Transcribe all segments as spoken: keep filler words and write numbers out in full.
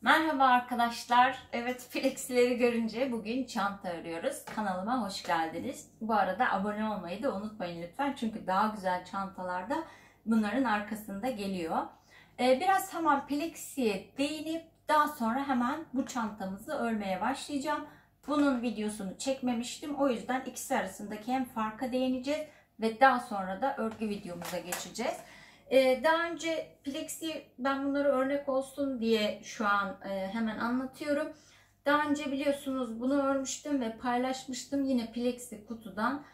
Merhaba arkadaşlar. Evet, flexileri görünce bugün çanta arıyoruz. Kanalıma hoş geldiniz. Bu arada abone olmayı da unutmayın lütfen. Çünkü daha güzel çantalar da bunların arkasında geliyor. Ee, biraz hemen flexiye değinip daha sonra hemen bu çantamızı örmeye başlayacağım. Bunun videosunu çekmemiştim. O yüzden ikisi arasındaki hem farka değineceğiz ve daha sonra da örgü videomuza geçeceğiz. Daha önce plexi, ben bunları örnek olsun diye şu an hemen anlatıyorum. Daha önce biliyorsunuz bunu örmüştüm ve paylaşmıştım. Yine plexi kutudan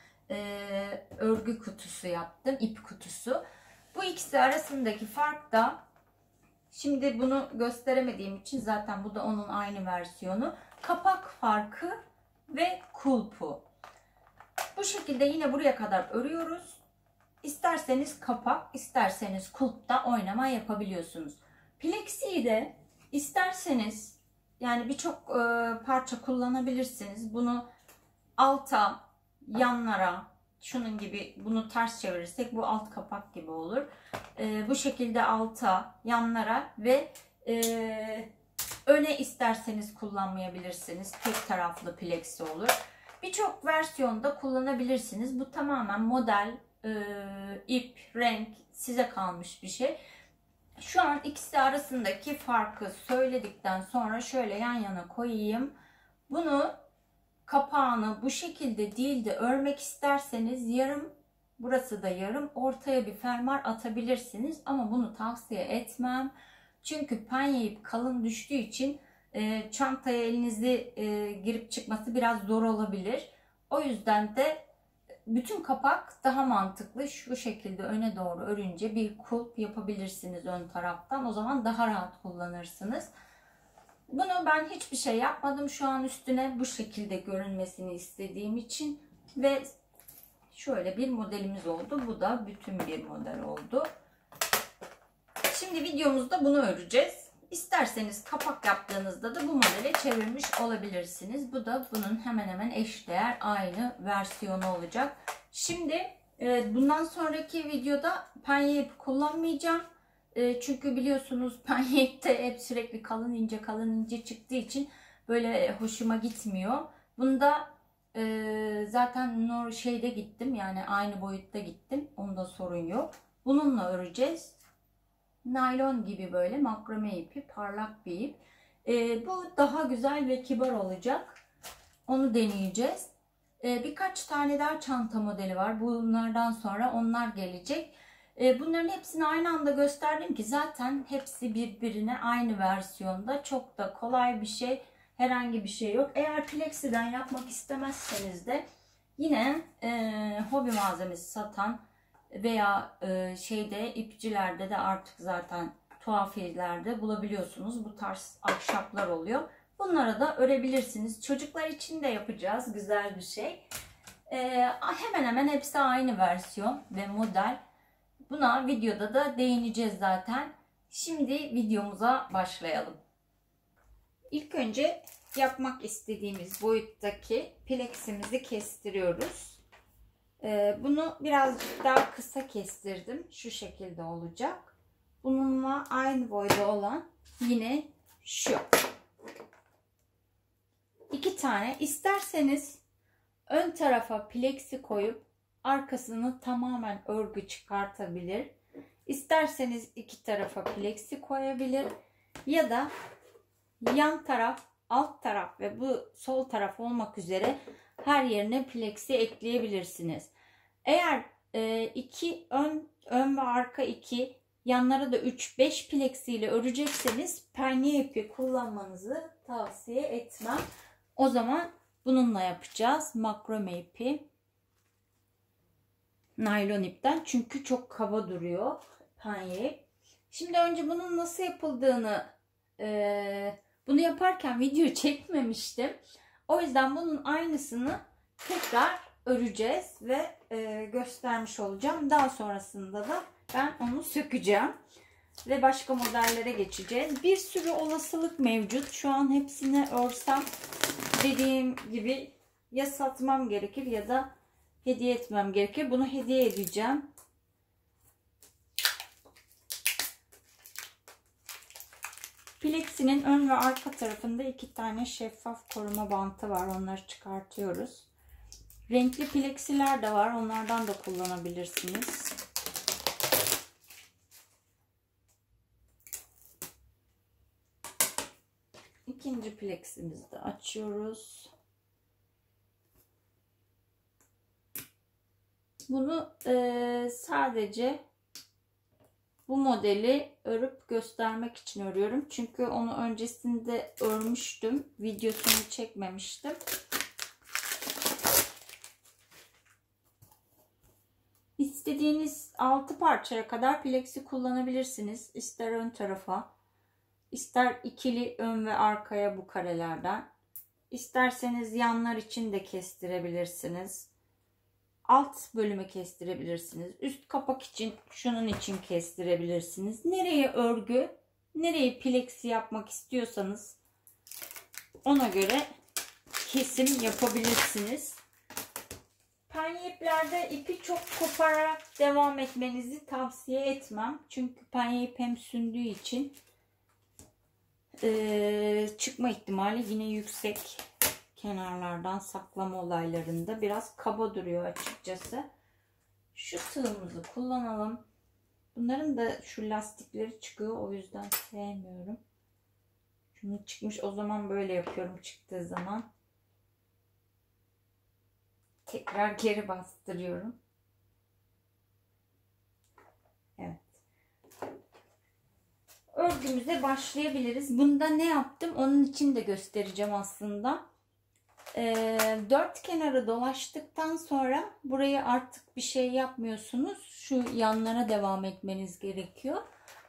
örgü kutusu yaptım, ip kutusu. Bu ikisi arasındaki fark da, şimdi bunu gösteremediğim için zaten bu da onun aynı versiyonu. Kapak farkı ve kulpu. Bu şekilde yine buraya kadar örüyoruz. İsterseniz kapak, isterseniz kulpta oynama yapabiliyorsunuz. Plexi'yi de isterseniz yani birçok e, parça kullanabilirsiniz. Bunu alta, yanlara, şunun gibi, bunu ters çevirirsek bu alt kapak gibi olur. E, bu şekilde alta, yanlara ve e, öne isterseniz kullanmayabilirsiniz. Tek taraflı plexi olur. Birçok versiyonda kullanabilirsiniz. Bu tamamen model, e, ip, renk size kalmış bir şey. Şu an ikisi arasındaki farkı söyledikten sonra şöyle yan yana koyayım. Bunu, kapağını bu şekilde değil de örmek isterseniz yarım, burası da yarım, ortaya bir fermuar atabilirsiniz. Ama bunu tavsiye etmem. Çünkü penye ip kalın düştüğü için e, çantaya elinizi e, girip çıkması biraz zor olabilir. O yüzden de bütün kapak daha mantıklı. Şu şekilde öne doğru örünce bir kulp yapabilirsiniz ön taraftan. O zaman daha rahat kullanırsınız. Bunu ben hiçbir şey yapmadım. Şu an üstüne bu şekilde görünmesini istediğim için ve şöyle bir modelimiz oldu. Bu da bütün bir model oldu. Şimdi videomuzda bunu öreceğiz. İsterseniz kapak yaptığınızda da bu modele çevirmiş olabilirsiniz. Bu da bunun hemen hemen eşdeğer aynı versiyonu olacak. Şimdi bundan sonraki videoda penye ip kullanmayacağım. Çünkü biliyorsunuz penye ipte hep sürekli kalın ince kalın ince çıktığı için böyle hoşuma gitmiyor. Bunda zaten nor şeyde gittim, yani aynı boyutta gittim. Onda sorun yok. Bununla öreceğiz. Naylon gibi böyle makrame ipi, parlak bir ip. Ee, bu daha güzel ve kibar olacak. Onu deneyeceğiz. Ee, birkaç tane daha çanta modeli var. Bunlardan sonra onlar gelecek. Ee, bunların hepsini aynı anda gösterdim ki zaten hepsi birbirine aynı versiyonda. Çok da kolay bir şey. Herhangi bir şey yok. Eğer plexiden yapmak istemezseniz de yine e, hobi malzemesi satan veya e, şeyde, ipçilerde de artık zaten tuhafiyelerde bulabiliyorsunuz. Bu tarz ahşaplar oluyor. Bunlara da örebilirsiniz. Çocuklar için de yapacağız. Güzel bir şey. E, hemen hemen hepsi aynı versiyon ve model. Buna videoda da değineceğiz zaten. Şimdi videomuza başlayalım. İlk önce yapmak istediğimiz boyuttaki pleximizi kestiriyoruz. Bunu birazcık daha kısa kestirdim. Şu şekilde olacak. Bununla aynı boyda olan yine şu. İki tane. İsterseniz ön tarafa plexi koyup arkasını tamamen örgü çıkartabilir. İsterseniz iki tarafa plexi koyabilir. Ya da yan taraf, alt taraf ve bu sol taraf olmak üzere her yerine plexi ekleyebilirsiniz. Eğer e, iki ön, ön ve arka iki, yanlara da üç beş plexi ile örecekseniz penye ipi kullanmanızı tavsiye etmem. O zaman bununla yapacağız. Makrame ipi. Naylon ipten. Çünkü çok kaba duruyor penye ip. Şimdi önce bunun nasıl yapıldığını, e, bunu yaparken video çekmemiştim. O yüzden bunun aynısını tekrar öreceğiz ve e, göstermiş olacağım. Daha sonrasında da ben onu sökeceğim ve başka modellere geçeceğiz. Bir sürü olasılık mevcut. Şu an hepsini örsem dediğim gibi ya satmam gerekir ya da hediye etmem gerekir. Bunu hediye edeceğim. Plexinin ön ve arka tarafında iki tane şeffaf koruma bantı var. Onları çıkartıyoruz. Renkli plexiler de var. Onlardan da kullanabilirsiniz. İkinci pleximizi de açıyoruz. Bunu e, sadece bu modeli örüp göstermek için örüyorum. Çünkü onu öncesinde örmüştüm. Videosunu çekmemiştim. İstediğiniz altı parçaya kadar plexi kullanabilirsiniz. İster ön tarafa, ister ikili ön ve arkaya bu karelerden. İsterseniz yanlar için de kestirebilirsiniz. Alt bölümü kestirebilirsiniz. Üst kapak için, şunun için kestirebilirsiniz. Nereye örgü, nereye plexi yapmak istiyorsanız ona göre kesim yapabilirsiniz. Penye iplerde ipi çok kopararak devam etmenizi tavsiye etmem. Çünkü penye ip hem sündüğü için e, çıkma ihtimali yine yüksek. Kenarlardan saklama olaylarında biraz kaba duruyor açıkçası. Şu tığımızı kullanalım. Bunların da şu lastikleri çıkıyor. O yüzden sevmiyorum. Şunu çıkmış. O zaman böyle yapıyorum çıktığı zaman. Tekrar geri bastırıyorum. Evet. Örgümüze başlayabiliriz. Bunda ne yaptım? Onun için de göstereceğim aslında. E, dört kenarı dolaştıktan sonra burayı artık bir şey yapmıyorsunuz. Şu yanlara devam etmeniz gerekiyor.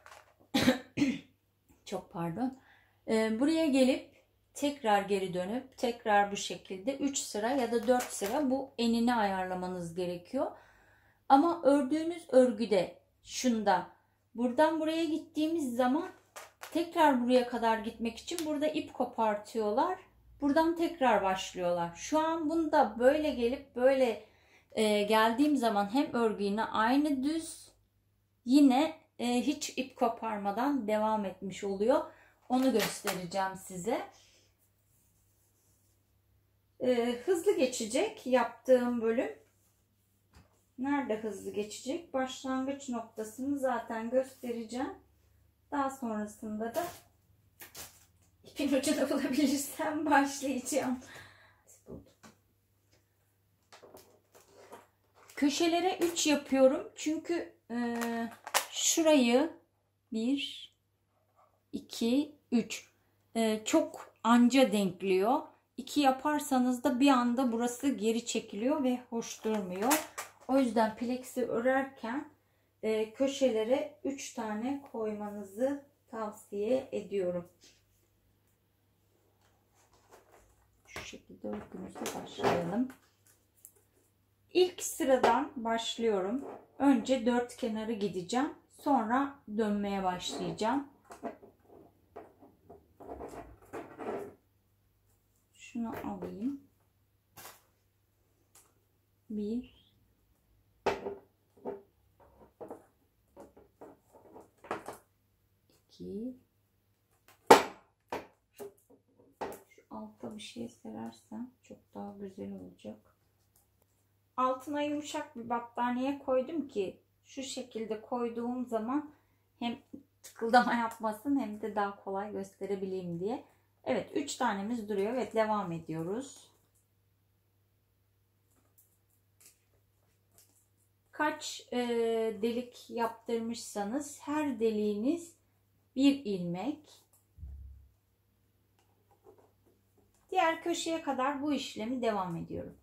Çok pardon. E, buraya gelip tekrar geri dönüp tekrar bu şekilde üç sıra ya da dört sıra bu enini ayarlamanız gerekiyor. Ama ördüğünüz örgüde şunda buradan buraya gittiğimiz zaman tekrar buraya kadar gitmek için burada ip kopartıyorlar. Buradan tekrar başlıyorlar. Şu an bunda böyle gelip böyle e, geldiğim zaman hem örgü yine aynı düz, yine e, hiç ip koparmadan devam etmiş oluyor. Onu göstereceğim size. E, hızlı geçecek yaptığım bölüm. Nerede hızlı geçecek? Başlangıç noktasını zaten göstereceğim. Daha sonrasında da İpin ucunu bulabilirsem başlayacağım. Köşelere üç yapıyorum. Çünkü e, şurayı bir, iki, üç e, çok anca denkliyor. iki yaparsanız da bir anda burası geri çekiliyor ve hoş durmuyor. O yüzden plexi örerken e, köşelere üç tane koymanızı tavsiye ediyorum. Şu şekilde örgümüze başlayalım. İlk sıradan başlıyorum. Önce dört kenarı gideceğim. Sonra dönmeye başlayacağım. Şunu alayım. Bir. İki. Altta bir şey serersem çok daha güzel olacak. Altına yumuşak bir battaniye koydum ki şu şekilde koyduğum zaman hem tıkıldama yapmasın hem de daha kolay gösterebileyim diye. Evet, üç tanemiz duruyor. Evet, devam ediyoruz. Kaç e, delik yaptırmışsanız her deliğiniz bir ilmek. Diğer köşeye kadar bu işlemi devam ediyorum.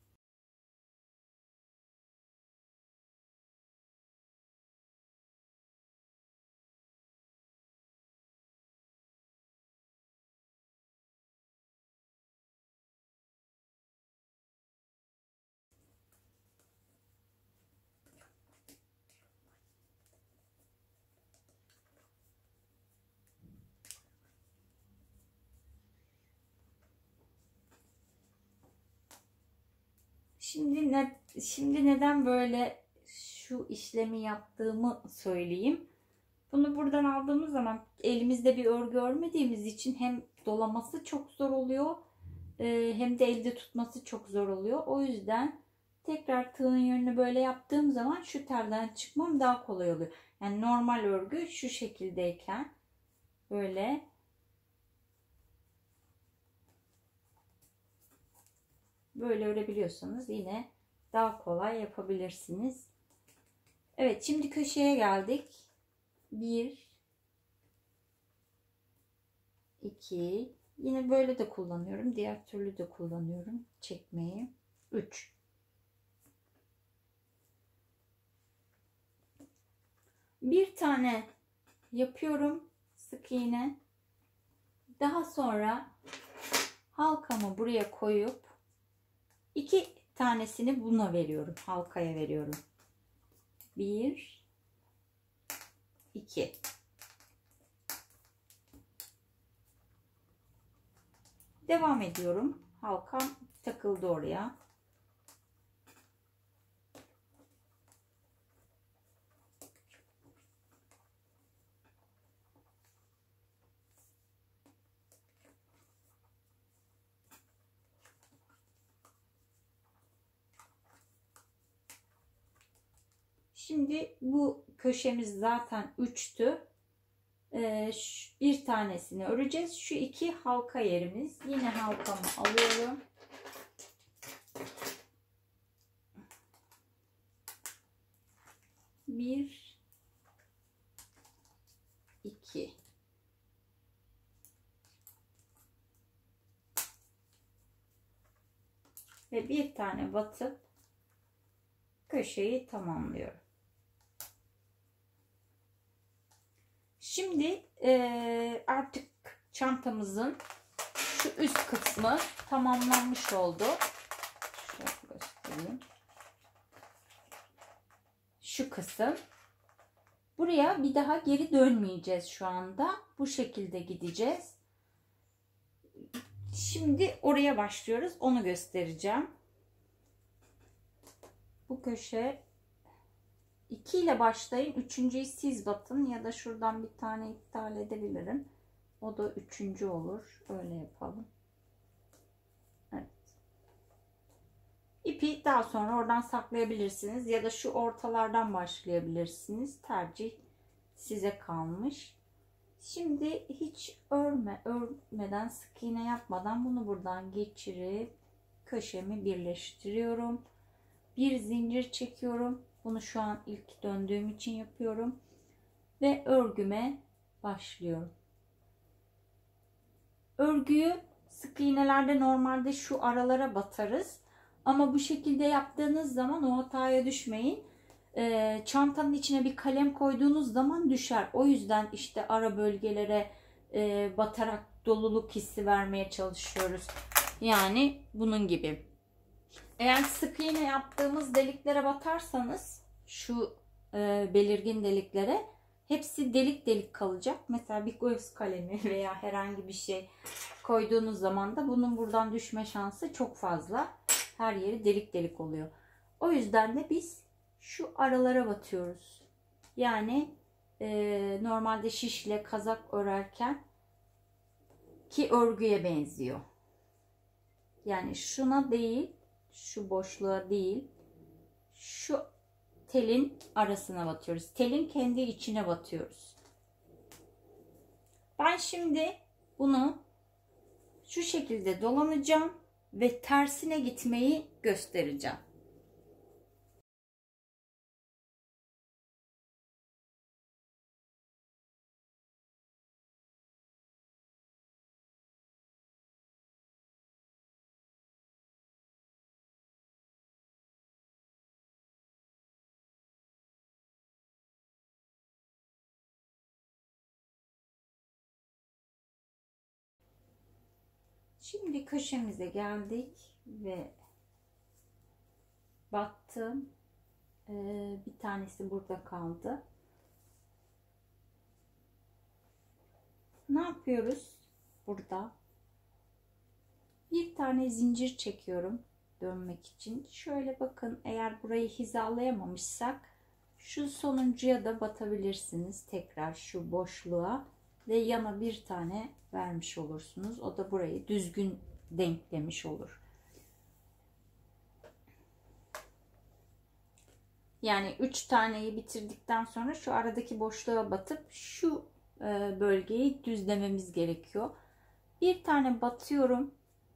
Şimdi ne, şimdi neden böyle şu işlemi yaptığımı söyleyeyim. Bunu buradan aldığımız zaman elimizde bir örgü örmediğimiz için hem dolaması çok zor oluyor hem de elde tutması çok zor oluyor. O yüzden tekrar tığın yönünü böyle yaptığım zaman şu telden çıkmam daha kolay oluyor. Yani normal örgü şu şekildeyken böyle böyle örebiliyorsanız yine daha kolay yapabilirsiniz. Evet, şimdi köşeye geldik. bir iki, yine böyle de kullanıyorum. Diğer türlü de kullanıyorum çekmeyi. üç. Bir tane yapıyorum sık iğne. Daha sonra halkamı buraya koyup iki tanesini buna veriyorum. Halkaya veriyorum. bir iki. Devam ediyorum. Halkam takıldı oraya. Şimdi bu köşemiz zaten üçtü. Ee, bir tanesini öreceğiz. Şu iki halka yerimiz. Yine halkamı alıyorum. Bir, iki. Ve bir tane batıp köşeyi tamamlıyorum. Şimdi e, artık çantamızın şu üst kısmı tamamlanmış oldu. Şöyle göstereyim. Şu kısım. Buraya bir daha geri dönmeyeceğiz şu anda. Bu şekilde gideceğiz. Şimdi oraya başlıyoruz. Onu göstereceğim. Bu köşe iki ile başlayın. Üçüncüyü siz batın ya da şuradan bir tane iptal edebilirim. O da üçüncü olur. Öyle yapalım. Evet. İpi daha sonra oradan saklayabilirsiniz ya da şu ortalardan başlayabilirsiniz. Tercih size kalmış. Şimdi hiç örme, örmeden, sık iğne yapmadan bunu buradan geçirip köşemi birleştiriyorum. Bir zincir çekiyorum. Bunu şu an ilk döndüğüm için yapıyorum. Ve örgüme başlıyorum. Örgüyü sık iğnelerde normalde şu aralara batarız. Ama bu şekilde yaptığınız zaman o hataya düşmeyin. Ee, çantanın içine bir kalem koyduğunuz zaman düşer. O yüzden işte ara bölgelere e, batarak doluluk hissi vermeye çalışıyoruz. Yani bunun gibi. Eğer sık iğne yaptığımız deliklere batarsanız şu e, belirgin deliklere hepsi delik delik kalacak. Mesela bir göz kalemi veya herhangi bir şey koyduğunuz zaman da bunun buradan düşme şansı çok fazla. Her yeri delik delik oluyor. O yüzden de biz şu aralara batıyoruz. Yani e, normalde şişle kazak örerken ki örgüye benziyor. Yani şuna değil, şu boşluğa değil, şu telin arasına batıyoruz. Telin kendi içine batıyoruz. Ben şimdi bunu şu şekilde dolanacağım ve tersine gitmeyi göstereceğim. Şimdi köşemize geldik ve battım. Ee, bir tanesi burada kaldı. Ne yapıyoruz burada? Bir tane zincir çekiyorum dönmek için. Şöyle bakın, eğer burayı hizalayamamışsak Şu sonuncuya da batabilirsiniz. Tekrar şu boşluğa ve yana bir tane vermiş olursunuz. O da burayı düzgün denklemiş olur. Yani üç taneyi bitirdikten sonra şu aradaki boşluğa batıp şu bölgeyi düzlememiz gerekiyor. Bir tane batıyorum.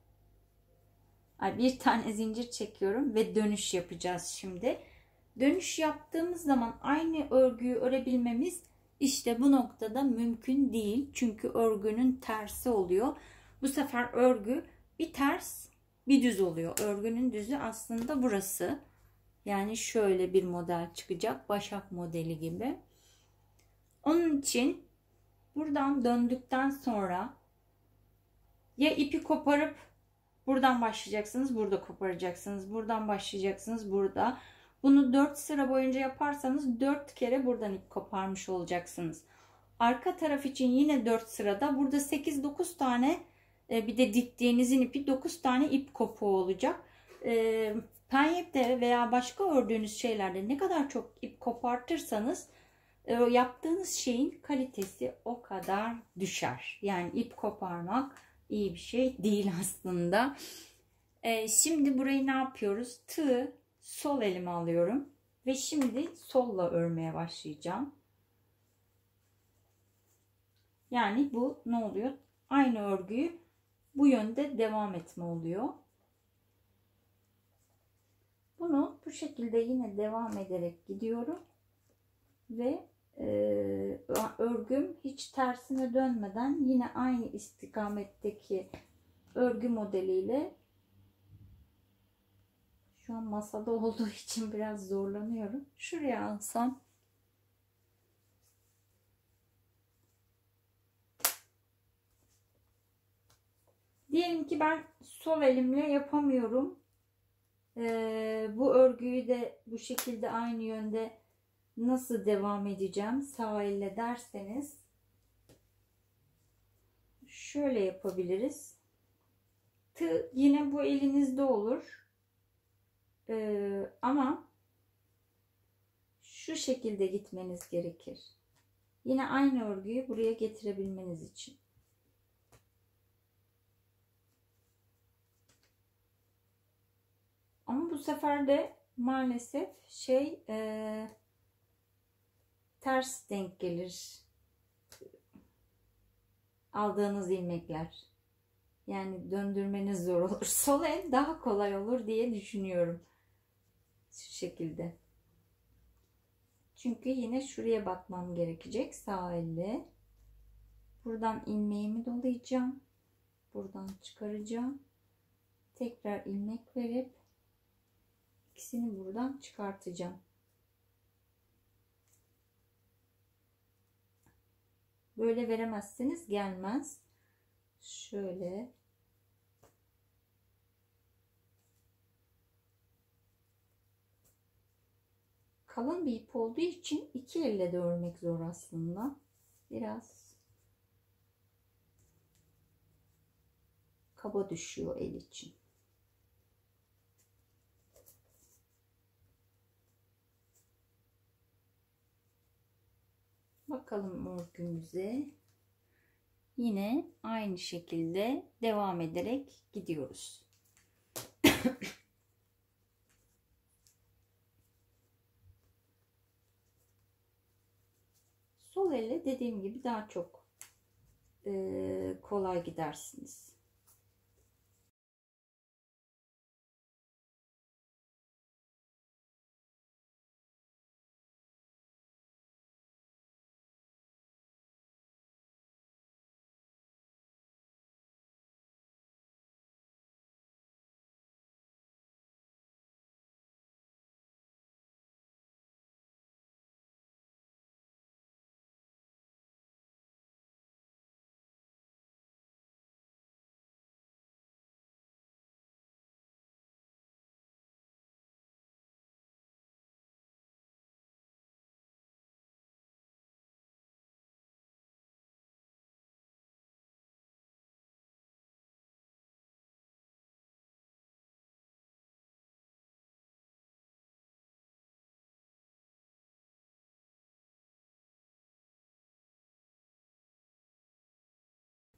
Bir tane zincir çekiyorum ve dönüş yapacağız şimdi. Dönüş yaptığımız zaman aynı örgüyü örebilmemiz işte bu noktada mümkün değil. Çünkü örgünün tersi oluyor. Bu sefer örgü bir ters bir düz oluyor. Örgünün düzü aslında burası. Yani şöyle bir model çıkacak. Başak modeli gibi. Onun için buradan döndükten sonra ya ipi koparıp buradan başlayacaksınız, burada koparacaksınız. Buradan başlayacaksınız, burada. Bunu dört sıra boyunca yaparsanız dört kere buradan ip koparmış olacaksınız. Arka taraf için yine dört sırada. Burada sekiz dokuz tane bir de diktiğinizin ipi dokuz tane ip kopuğu olacak. Penyekte veya başka ördüğünüz şeylerde ne kadar çok ip kopartırsanız yaptığınız şeyin kalitesi o kadar düşer. Yani ip koparmak iyi bir şey değil aslında. Şimdi burayı ne yapıyoruz? Tığı sol elime alıyorum ve şimdi solla örmeye başlayacağım. Yani bu ne oluyor? Aynı örgüyü bu yönde devam etme oluyor. Bunu bu şekilde yine devam ederek gidiyorum ve e, örgüm hiç tersine dönmeden yine aynı istikametteki örgü modeliyle, şu an masada olduğu için biraz zorlanıyorum. Şuraya alsam diyelim ki ben sol elimle yapamıyorum. Ee, bu örgüyü de bu şekilde aynı yönde nasıl devam edeceğim sağ elle derseniz şöyle yapabiliriz. Tığ yine bu elinizde olur. Ee, ama şu şekilde gitmeniz gerekir. Yine aynı örgüyü buraya getirebilmeniz için. Ama bu sefer de maalesef şey e, ters denk gelir. Aldığınız ilmekler. Yani döndürmeniz zor olur. Sol el daha kolay olur diye düşünüyorum. Şu şekilde. Çünkü yine şuraya batmam gerekecek sağ elle. Buradan ilmeğimi dolayacağım. Buradan çıkaracağım. Tekrar ilmek verip ikisini buradan çıkartacağım. Böyle veremezseniz gelmez. Şöyle. Kalın bir ip olduğu için iki elle de örmek zor aslında. Biraz kaba düşüyor el için. Bakalım örgümüze. Yine aynı şekilde devam ederek gidiyoruz. Sol elle dediğim gibi daha çok e, kolay gidersiniz.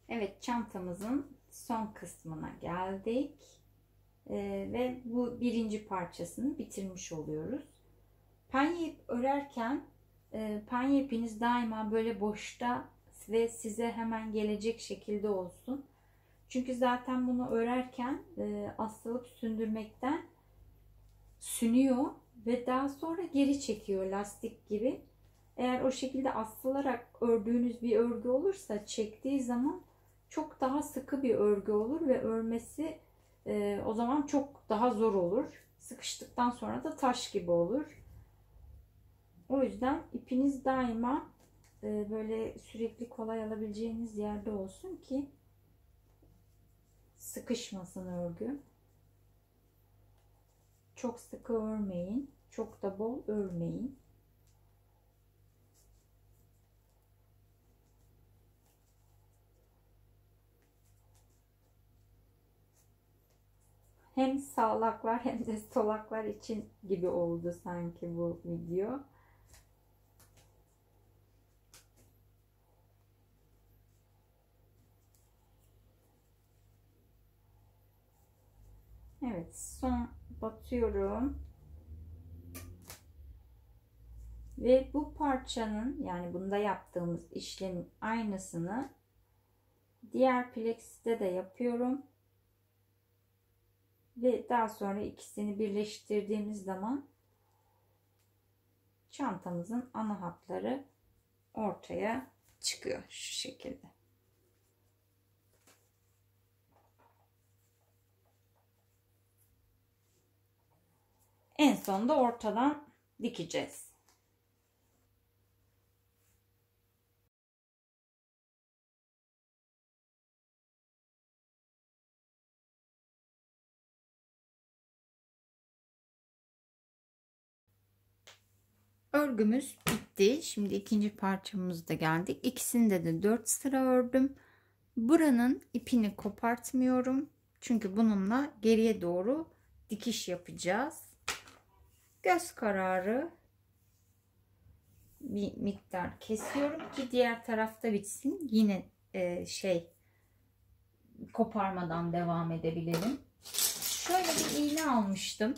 Evet, çantamızın son kısmına geldik. Ee, ve bu birinci parçasını bitirmiş oluyoruz. Penye ip örerken e, penye ipiniz daima böyle boşta ve size hemen gelecek şekilde olsun. Çünkü zaten bunu örerken e, asılıp sündürmekten sünüyor ve daha sonra geri çekiyor lastik gibi. Eğer o şekilde asılarak ördüğünüz bir örgü olursa çektiği zaman çok daha sıkı bir örgü olur ve örmesi e, o zaman çok daha zor olur. Sıkıştıktan sonra da taş gibi olur. O yüzden ipiniz daima e, böyle sürekli kolay alabileceğiniz yerde olsun ki sıkışmasın örgü. Çok sıkı örmeyin. Çok da bol örmeyin. Hem sağlaklar hem de solaklar için gibi oldu sanki bu video. Evet, son batıyorum. Ve bu parçanın, yani bunda yaptığımız işlemin aynısını diğer plex'te de yapıyorum. Ve daha sonra ikisini birleştirdiğimiz zaman çantamızın ana hatları ortaya çıkıyor şu şekilde. En sonunda ortadan dikeceğiz. Örgümüz bitti. Şimdi ikinci parçamıza da geldik. İkisinde de dört sıra ördüm. Buranın ipini kopartmıyorum. Çünkü bununla geriye doğru dikiş yapacağız. Göz kararı bir miktar kesiyorum ki diğer tarafta bitsin. Yine e, şey koparmadan devam edebilelim. Şöyle bir iğne almıştım.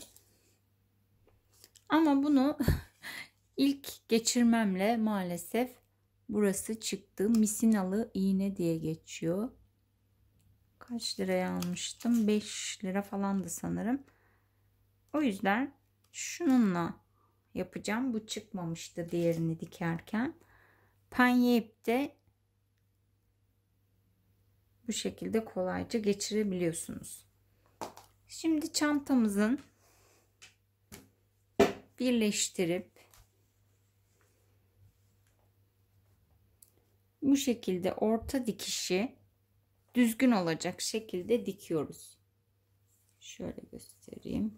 Ama bunu ilk geçirmemle maalesef burası çıktı. Misinalı iğne diye geçiyor. Kaç liraya almıştım? beş lira falandı sanırım. O yüzden şununla yapacağım. Bu çıkmamıştı diğerini dikerken. Penye ipte bu şekilde kolayca geçirebiliyorsunuz. Şimdi çantamızın birleştirip bu şekilde orta dikişi düzgün olacak şekilde dikiyoruz. Şöyle göstereyim.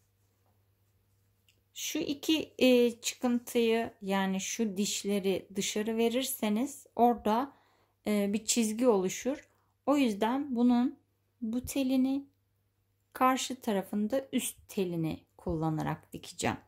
Şu iki e, çıkıntıyı, yani şu dişleri dışarı verirseniz orada e, bir çizgi oluşur. O yüzden bunun bu telini, karşı tarafında üst telini kullanarak dikeceğim.